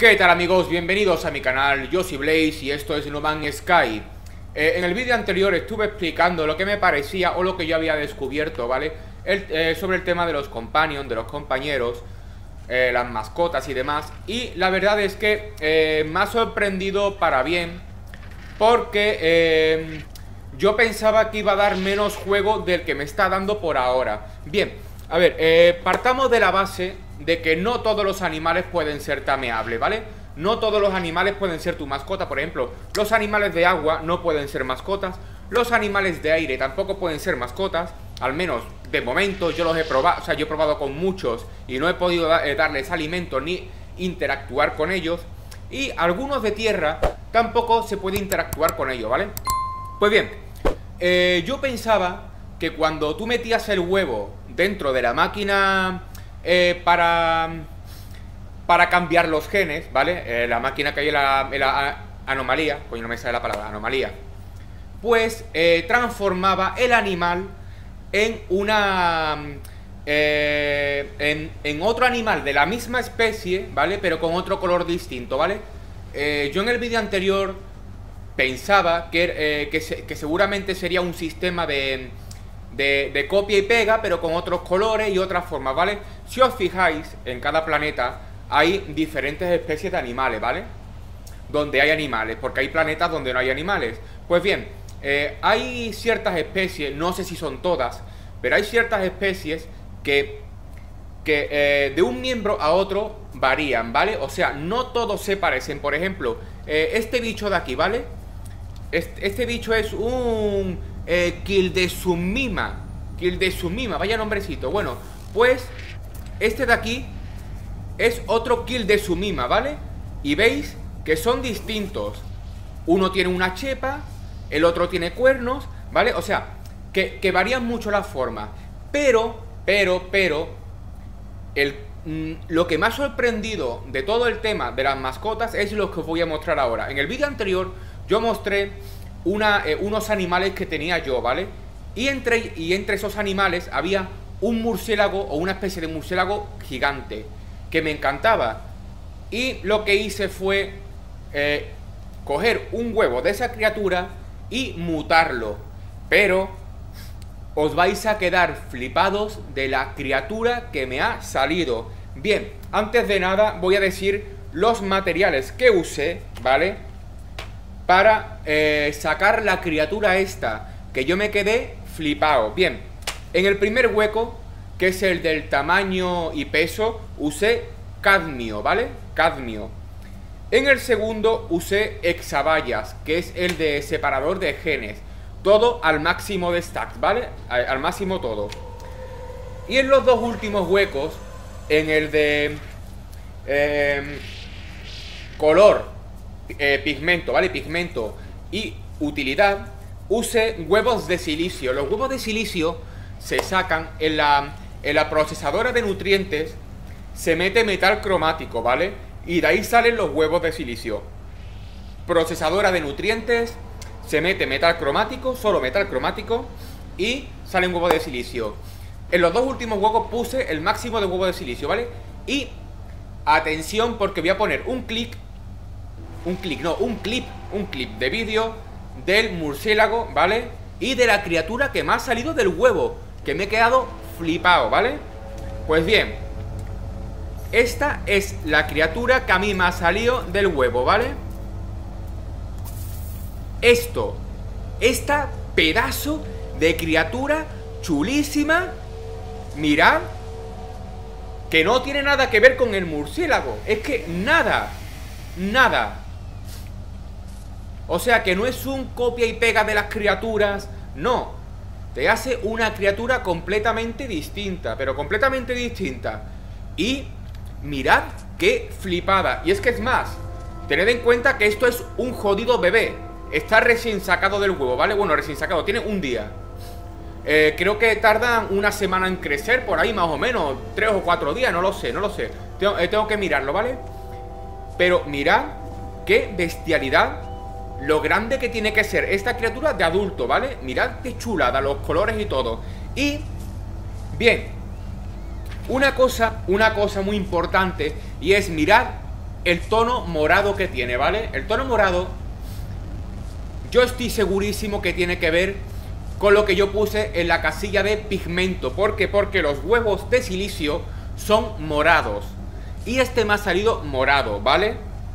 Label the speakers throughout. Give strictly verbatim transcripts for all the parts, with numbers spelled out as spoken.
Speaker 1: ¿Qué tal, amigos? Bienvenidos a mi canal, yo soy Blaze y esto es No Man's Sky. eh, En el vídeo anterior estuve explicando lo que me parecía o lo que yo había descubierto, ¿vale? El, eh, sobre el tema de los companions, de los compañeros, eh, las mascotas y demás. Y la verdad es que eh, me ha sorprendido para bien, porque eh, yo pensaba que iba a dar menos juego del que me está dando por ahora. Bien, a ver, eh, partamos de la base de que no todos los animales pueden ser tameables, ¿vale? No todos los animales pueden ser tu mascota. Por ejemplo, los animales de agua no pueden ser mascotas. Los animales de aire tampoco pueden ser mascotas. Al menos de momento yo los he probado. O sea, yo he probado con muchos y no he podido da eh, darles alimento ni interactuar con ellos. Y algunos de tierra tampoco se puede interactuar con ellos, ¿vale? Pues bien, eh, yo pensaba que cuando tú metías el huevo dentro de la máquina eh, para... para cambiar los genes, ¿vale? Eh, la máquina que hay en la, en la anomalía, coño, no me sale la palabra, anomalía, pues eh, transformaba el animal en una... Eh, en, en otro animal de la misma especie, ¿vale? Pero con otro color distinto, ¿vale? Eh, yo en el vídeo anterior pensaba que, eh, que, se, que seguramente sería un sistema de, de, de copia y pega, pero con otros colores y otras formas, ¿vale? Si os fijáis, en cada planeta hay diferentes especies de animales, ¿vale? Donde hay animales, porque hay planetas donde no hay animales. Pues bien, eh, hay ciertas especies, no sé si son todas, pero hay ciertas especies que, que eh, de un miembro a otro varían, ¿vale? O sea, no todos se parecen. Por ejemplo, eh, este bicho de aquí, ¿vale? Este, este bicho es un eh, Kildesumima. Kildesumima, vaya nombrecito. Bueno, pues este de aquí es otro Kildesumima, ¿vale? Y veis que son distintos. Uno tiene una chepa, el otro tiene cuernos, ¿vale? O sea, que, que varían mucho la forma. Pero, pero, pero el, mm, lo que me ha sorprendido de todo el tema de las mascotas es lo que os voy a mostrar ahora. En el vídeo anterior yo mostré una, eh, unos animales que tenía yo, ¿vale? Y entre, y entre esos animales había un murciélago o una especie de murciélago gigante que me encantaba. Y lo que hice fue eh, coger un huevo de esa criatura y mutarlo. Pero os vais a quedar flipados de la criatura que me ha salido. Bien, antes de nada voy a decir los materiales que usé, ¿vale? Para eh, sacar la criatura esta, que yo me quedé flipado. Bien, en el primer hueco, que es el del tamaño y peso, usé cadmio, ¿vale? Cadmio. En el segundo usé hexavallas, que es el de separador de genes. Todo al máximo de stacks, ¿vale? Al, al máximo todo. Y en los dos últimos huecos, en el de eh, color, eh, pigmento, ¿vale? Pigmento y utilidad, usé huevos de silicio. Los huevos de silicio se sacan en la, en la procesadora de nutrientes. Se mete metal cromático, ¿vale? Y de ahí salen los huevos de silicio. Procesadora de nutrientes, se mete metal cromático, solo metal cromático, y salen huevos de silicio. En los dos últimos huecos puse el máximo de huevos de silicio, ¿vale? Y atención, porque voy a poner un clic, un clic, no, un clip, un clip de vídeo del murciélago, ¿vale? Y de la criatura que me ha salido del huevo, que me he quedado flipado, ¿vale? Pues bien, esta es la criatura que a mí me ha salido del huevo, ¿vale? Esto, esta pedazo de criatura chulísima, mirad, que no tiene nada que ver con el murciélago. Es que nada, nada. O sea, que no es un copia y pega de las criaturas, no. Te hace una criatura completamente distinta, pero completamente distinta. Y mirad qué flipada. Y es que es más, tened en cuenta que esto es un jodido bebé. Está recién sacado del huevo, ¿vale? Bueno, recién sacado, tiene un día. eh, Creo que tardan una semana en crecer, por ahí más o menos. Tres o cuatro días, no lo sé, no lo sé. Tengo, eh, tengo que mirarlo, ¿vale? Pero mirad qué bestialidad, lo grande que tiene que ser esta criatura de adulto, ¿vale? Mirad qué chulada, los colores y todo. Y, bien, una cosa, una cosa muy importante, y es mirad el tono morado que tiene, ¿vale? El tono morado, yo estoy segurísimo que tiene que ver con lo que yo puse en la casilla de pigmento. ¿Por qué? Porque los huevos de silicio son morados y este me ha salido morado, ¿vale?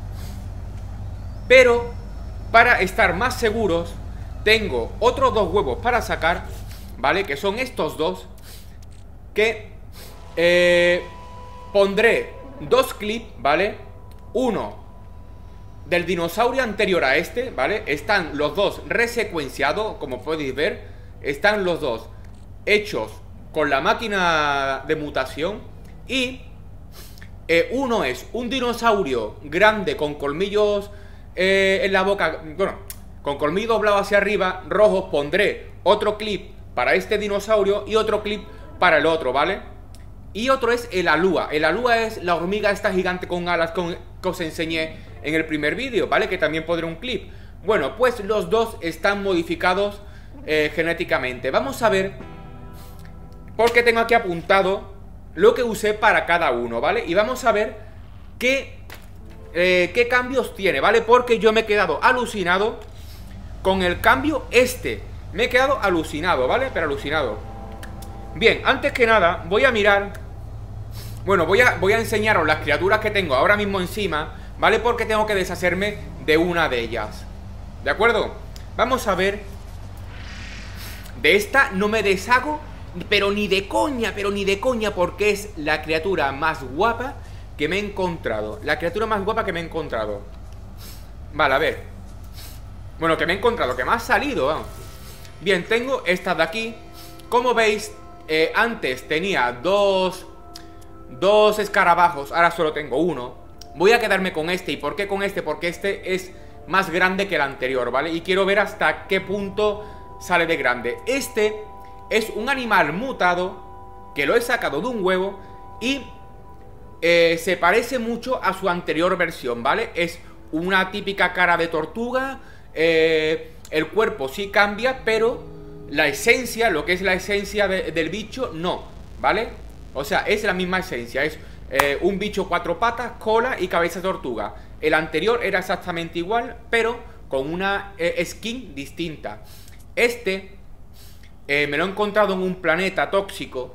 Speaker 1: Pero para estar más seguros, tengo otros dos huevos para sacar, ¿vale? Que son estos dos, que eh, pondré dos clips, ¿vale? Uno del dinosaurio anterior a este, ¿vale? Están los dos resecuenciados, como podéis ver. Están los dos hechos con la máquina de mutación. Y eh, uno es un dinosaurio grande con colmillos eh, en la boca, bueno, con colmillos doblados hacia arriba, rojos. Pondré otro clip para este dinosaurio y otro clip para el otro, ¿vale? Y otro es el alúa. El alúa es la hormiga esta gigante con alas con, que os enseñé en el primer vídeo, ¿vale? Que también pondré un clip. Bueno, pues los dos están modificados eh, genéticamente. Vamos a ver, porque tengo aquí apuntado lo que usé para cada uno, ¿vale? Y vamos a ver qué, eh, qué cambios tiene, ¿vale? Porque yo me he quedado alucinado con el cambio este. Me he quedado alucinado, ¿vale? Pero alucinado. Bien, antes que nada, voy a mirar. Bueno, voy a, voy a enseñaros las criaturas que tengo ahora mismo encima, ¿vale? Porque tengo que deshacerme de una de ellas. ¿De acuerdo? Vamos a ver. De esta no me deshago, pero ni de coña, pero ni de coña, porque es la criatura más guapa que me he encontrado. La criatura más guapa que me he encontrado. Vale, a ver. Bueno, que me he encontrado, que me ha salido, vamos. Bien, tengo estas de aquí. Como veis, eh, antes tenía dos Dos escarabajos, ahora solo tengo uno. Voy a quedarme con este. ¿Y por qué con este? Porque este es más grande que el anterior, ¿vale? Y quiero ver hasta qué punto sale de grande. Este es un animal mutado que lo he sacado de un huevo y eh, se parece mucho a su anterior versión, ¿vale? Es una típica cara de tortuga. eh, El cuerpo sí cambia, pero la esencia, lo que es la esencia de, del bicho, no, ¿vale? O sea, es la misma esencia. Es eh, un bicho cuatro patas, cola y cabeza de tortuga. El anterior era exactamente igual, pero con una eh, skin distinta. Este eh, me lo he encontrado en un planeta tóxico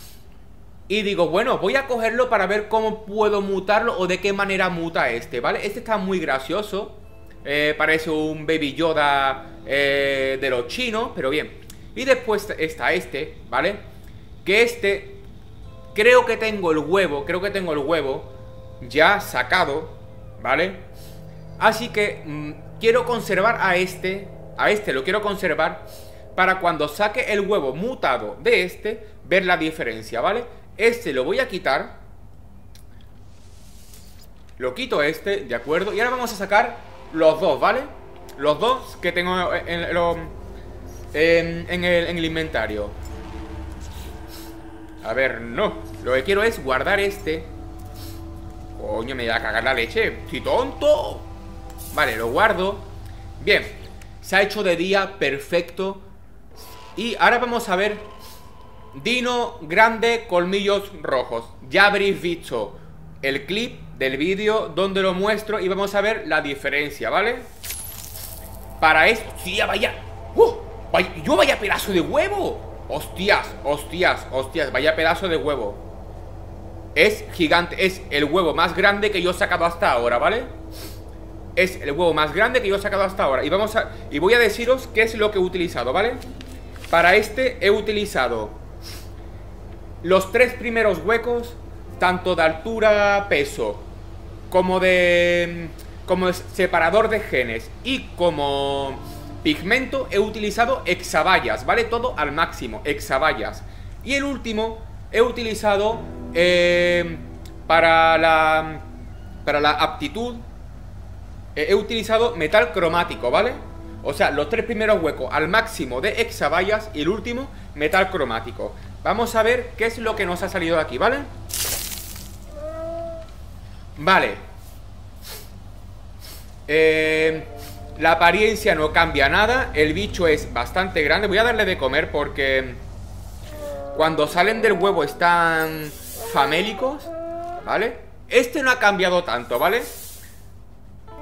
Speaker 1: y digo, bueno, voy a cogerlo para ver cómo puedo mutarlo o de qué manera muta este, ¿vale? Este está muy gracioso. eh, Parece un Baby Yoda eh, de los chinos, pero bien. Y después está este, ¿vale? Que este... Creo que tengo el huevo, creo que tengo el huevo ya sacado, ¿vale? Así que mmm, quiero conservar a este, a este lo quiero conservar para cuando saque el huevo mutado de este, ver la diferencia, ¿vale? Este lo voy a quitar. Lo quito este, ¿de acuerdo? Y ahora vamos a sacar los dos, ¿vale? Los dos que tengo en, en, en, en, el, en el inventario. A ver, no. Lo que quiero es guardar este. Coño, me da a cagar la leche. ¡Estoy tonto! Vale, lo guardo. Bien, se ha hecho de día, perfecto. Y ahora vamos a ver Dino grande, colmillos rojos. Ya habréis visto el clip del vídeo donde lo muestro y vamos a ver la diferencia, ¿vale? Para esto... ¡Sí, vaya! ¡Uh! Vaya, ¡yo vaya pedazo de huevo! Hostias, hostias, hostias, vaya pedazo de huevo. Es gigante, es el huevo más grande que yo he sacado hasta ahora, ¿vale? Es el huevo más grande que yo he sacado hasta ahora. Y vamos a, y voy a deciros qué es lo que he utilizado, ¿vale? Para este he utilizado los tres primeros huecos, tanto de altura, peso, como de... como separador de genes y como... pigmento. He utilizado hexavallas, ¿vale? Todo al máximo, hexavallas. Y el último he utilizado eh, para la para la aptitud eh, he utilizado metal cromático, ¿vale? O sea, los tres primeros huecos al máximo de hexavallas y el último metal cromático. Vamos a ver qué es lo que nos ha salido de aquí, ¿vale? Vale. Eh... La apariencia no cambia nada. El bicho es bastante grande. Voy a darle de comer porque cuando salen del huevo están famélicos, ¿vale? Este no ha cambiado tanto, ¿vale?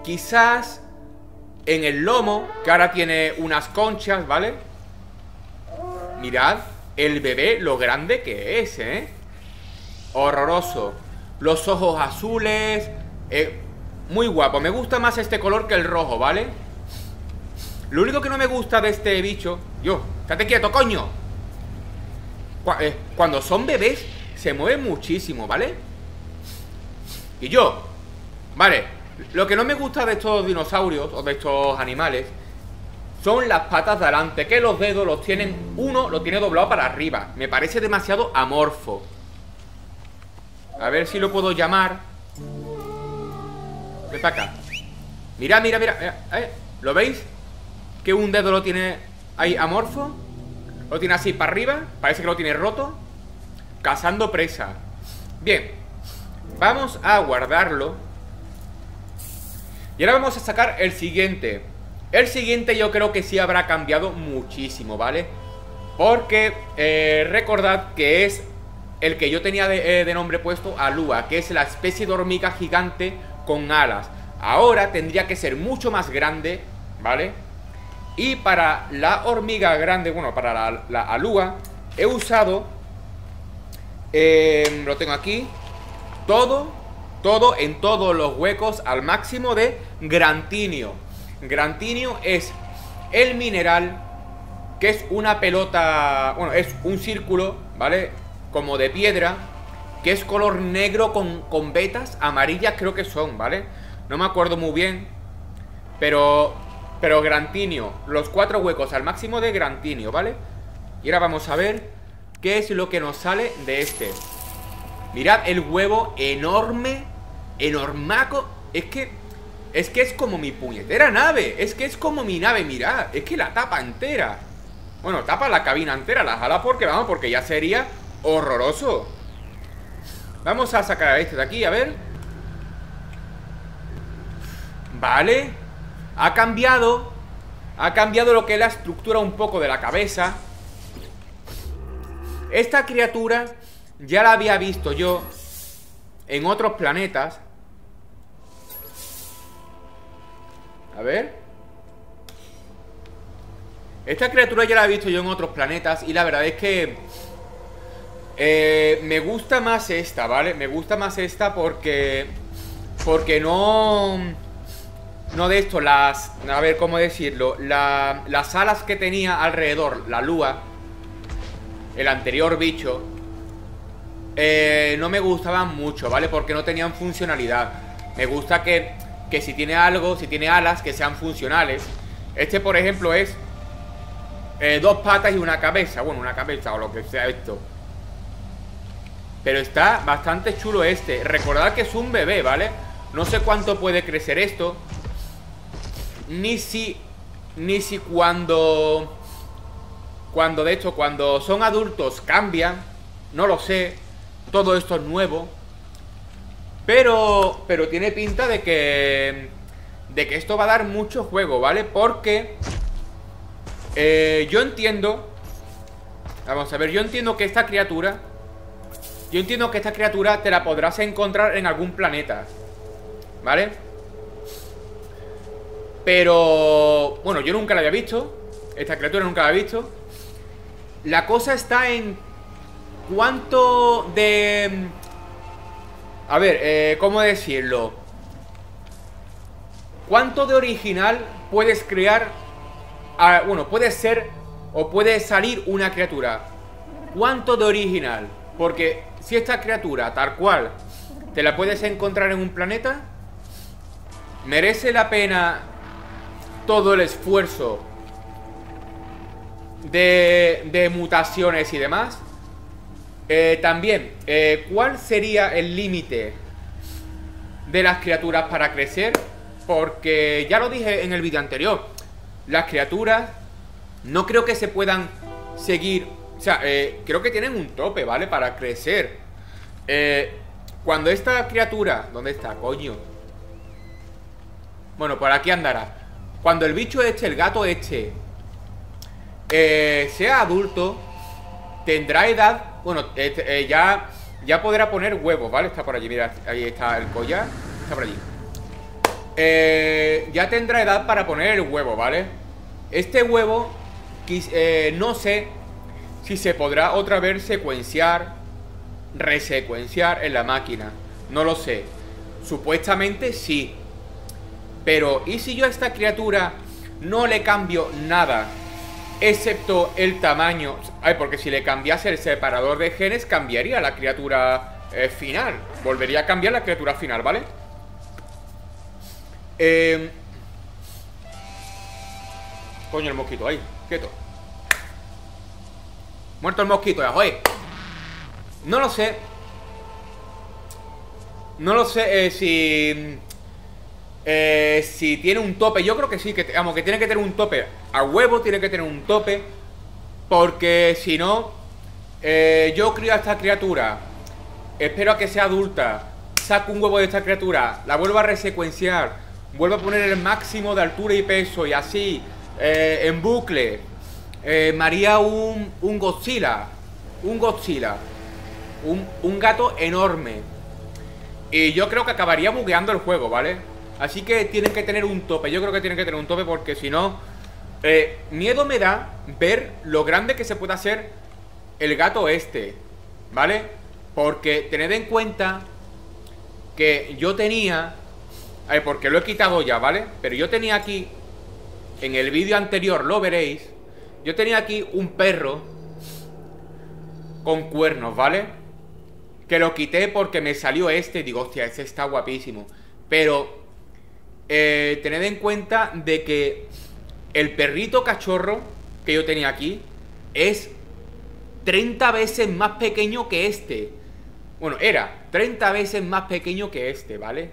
Speaker 1: quizás en el lomo, que ahora tiene unas conchas, ¿vale? Mirad el bebé, lo grande que es, ¿eh? Horroroso. Los ojos azules, eh, muy guapo. Me gusta más este color que el rojo, ¿vale? Lo único que no me gusta de este bicho... Yo, estate quieto, coño. Cuando son bebés se mueven muchísimo, ¿vale? Y yo, vale, lo que no me gusta de estos dinosaurios o de estos animales son las patas de adelante, que los dedos los tienen, uno lo tiene doblado para arriba. Me parece demasiado amorfo. A ver si lo puedo llamar. Ven para acá. Mira, mira, mira, mira, ¿eh? ¿Lo veis? Que un dedo lo tiene ahí amorfo. Lo tiene así para arriba. Parece que lo tiene roto. Cazando presa. Bien. Vamos a guardarlo. Y ahora vamos a sacar el siguiente. El siguiente yo creo que sí habrá cambiado muchísimo, ¿vale? Porque eh, recordad que es el que yo tenía de, eh, de nombre puesto Alua, que es la especie de hormiga gigante con alas. Ahora tendría que ser mucho más grande, ¿vale? Y para la hormiga grande, bueno, para la, la Alua, he usado, eh, lo tengo aquí, todo, todo en todos los huecos al máximo de Grantinio. Grantinio es el mineral que es una pelota, bueno, es un círculo, ¿vale? Como de piedra, que es color negro con, con vetas amarillas creo que son, ¿vale? No me acuerdo muy bien, pero... Pero Grantinio, los cuatro huecos al máximo de Grantinio, ¿vale? Y ahora vamos a ver qué es lo que nos sale de este. Mirad el huevo enorme, enormaco. Es que, es que es como mi puñetera nave. Es que es como mi nave, mirad. Es que la tapa entera. Bueno, tapa la cabina entera, la jala porque, vamos, porque ya sería horroroso. Vamos a sacar a este de aquí, a ver. Vale. Ha cambiado, ha cambiado lo que es la estructura un poco de la cabeza. Esta criatura ya la había visto yo en otros planetas. A ver. Esta criatura ya la he visto yo en otros planetas y la verdad es que eh, me gusta más esta, ¿vale? Me gusta más esta porque... Porque no... No de esto, las... A ver, ¿cómo decirlo? La, las alas que tenía alrededor, la lua, el anterior bicho, eh, no me gustaban mucho, ¿vale? Porque no tenían funcionalidad. Me gusta que, que si tiene algo, si tiene alas, que sean funcionales. Este, por ejemplo, es eh, dos patas y una cabeza. Bueno, una cabeza o lo que sea esto. Pero está bastante chulo este. Recordad que es un bebé, ¿vale? No sé cuánto puede crecer esto. Ni si... Ni si cuando... Cuando, de hecho, cuando son adultos cambian. No lo sé. Todo esto es nuevo. Pero... Pero tiene pinta de que... De que esto va a dar mucho juego, ¿vale? Porque... Eh, yo entiendo... Vamos a ver, yo entiendo que esta criatura... Yo entiendo que esta criatura te la podrás encontrar en algún planeta, ¿vale? Pero... Bueno, yo nunca la había visto. Esta criatura nunca la había visto. La cosa está en... ¿Cuánto de... A ver, eh, ¿cómo decirlo? ¿Cuánto de original puedes crear? A, bueno, puede ser o puede salir una criatura. ¿Cuánto de original? Porque si esta criatura, tal cual, te la puedes encontrar en un planeta, ¿merece la pena todo el esfuerzo de, de mutaciones y demás? Eh, también, eh, ¿cuál sería el límite de las criaturas para crecer? Porque ya lo dije en el vídeo anterior, las criaturas no creo que se puedan seguir. O sea, eh, creo que tienen un tope, ¿vale? Para crecer. Eh, cuando esta criatura... ¿Dónde está, coño? Bueno, por aquí andará. Cuando el bicho este, el gato este, eh, sea adulto, tendrá edad... Bueno, este, eh, ya, ya podrá poner huevos, ¿vale? Está por allí, mira, ahí está el collar. Está por allí. eh, ya tendrá edad para poner el huevo, ¿vale? Este huevo, eh, no sé si se podrá otra vez secuenciar, resecuenciar en la máquina. No lo sé. Supuestamente sí. Pero, ¿y si yo a esta criatura no le cambio nada? Excepto el tamaño. Ay, porque si le cambiase el separador de genes, cambiaría la criatura eh, final. Volvería a cambiar la criatura final, ¿vale? Eh... Coño, el mosquito, ahí, quieto. Muerto el mosquito, ya, joder. No lo sé. No lo sé eh, si... Eh, si tiene un tope. Yo creo que sí, que, vamos, que tiene que tener un tope. A huevo tiene que tener un tope. Porque si no, eh, yo crío a esta criatura, espero a que sea adulta, saco un huevo de esta criatura, la vuelvo a resecuenciar, vuelvo a poner el máximo de altura y peso, y así, eh, en bucle. eh, Me haría un, un Godzilla. Un Godzilla un, un gato enorme. Y yo creo que acabaría bugueando el juego, ¿vale? Así que tienen que tener un tope. Yo creo que tienen que tener un tope porque si no, eh, miedo me da ver lo grande que se puede hacer el gato este, ¿vale? Porque tened en cuenta que yo tenía... A ver, porque lo he quitado ya, ¿vale? Pero yo tenía aquí, en el vídeo anterior lo veréis, yo tenía aquí un perro con cuernos, ¿vale? Que lo quité porque me salió este y digo, hostia, este está guapísimo. Pero eh, tened en cuenta de que el perrito cachorro que yo tenía aquí es treinta veces más pequeño que este. Bueno, era treinta veces más pequeño que este, ¿vale?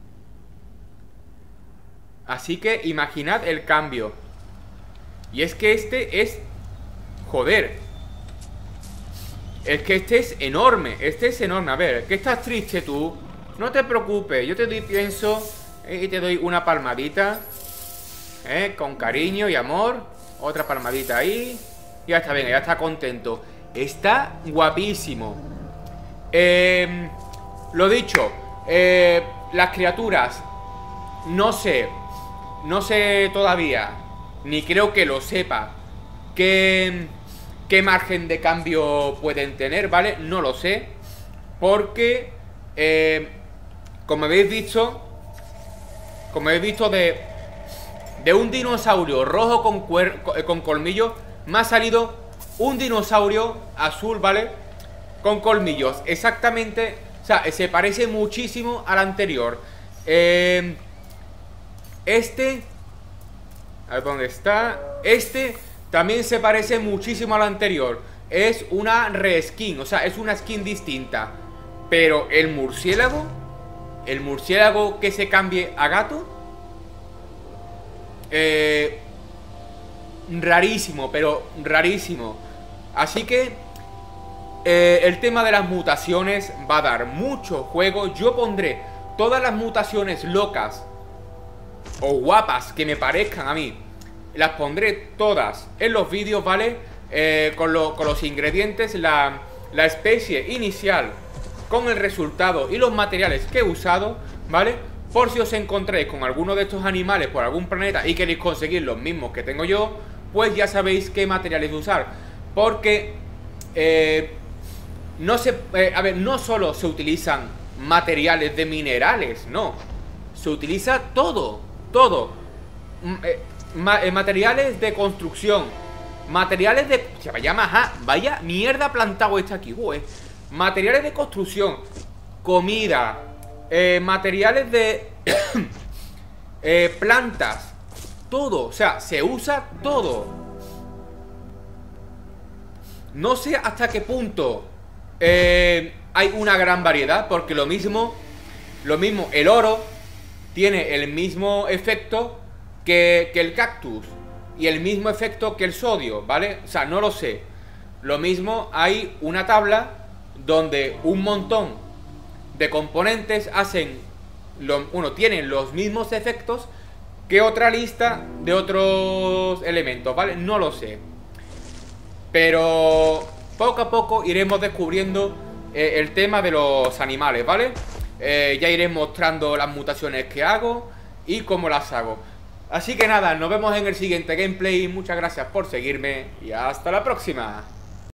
Speaker 1: Así que imaginad el cambio. Y es que este es... Joder. Es que este es enorme. Este es enorme. A ver, ¿qué estás triste tú? No te preocupes. Yo te doy pienso y te doy una palmadita. ¿Eh? Con cariño y amor. Otra palmadita ahí. Ya está bien, ya está contento. Está guapísimo. Eh, lo dicho. Eh, las criaturas. No sé. No sé todavía. Ni creo que lo sepa. ¿Qué, qué margen de cambio pueden tener? ¿Vale? No lo sé. Porque eh, como habéis visto, Como habéis visto de, de un dinosaurio rojo con, cuer, con colmillos, me ha salido un dinosaurio azul, ¿vale? Con colmillos. Exactamente. O sea, se parece muchísimo al anterior. Eh, este... A ver dónde está. Este también se parece muchísimo al anterior. Es una reskin, o sea, es una skin distinta. Pero el murciélago, el murciélago que se cambie a gato, eh, rarísimo, pero rarísimo. Así que eh, el tema de las mutaciones va a dar mucho juego. Yo pondré todas las mutaciones locas o guapas que me parezcan a mí, las pondré todas en los vídeos, ¿vale? Eh, con, lo, con los ingredientes, la, la especie inicial, con el resultado y los materiales que he usado, ¿vale? Por si os encontréis con alguno de estos animales por algún planeta y queréis conseguir los mismos que tengo yo, pues ya sabéis qué materiales usar. Porque eh, no se, eh, a ver, no solo se utilizan materiales de minerales, no, se utiliza todo. Todo. Eh, ma eh, materiales de construcción. Materiales de... Se vaya maja. Vaya mierda plantado está aquí, güey. Materiales de construcción. Comida. Eh, materiales de... eh, plantas. Todo. O sea, se usa todo. No sé hasta qué punto eh, hay una gran variedad. Porque lo mismo... Lo mismo, el oro tiene el mismo efecto que, que el cactus y el mismo efecto que el sodio, ¿vale? O sea, no lo sé. Lo mismo, hay una tabla donde un montón de componentes hacen, lo, uno, tienen los mismos efectos que otra lista de otros elementos, ¿vale? No lo sé. Pero poco a poco iremos descubriendo eh, el tema de los animales, ¿vale? Eh, ya iré mostrando las mutaciones que hago y cómo las hago. Así que nada, nos vemos en el siguiente gameplay, muchas gracias por seguirme y hasta la próxima.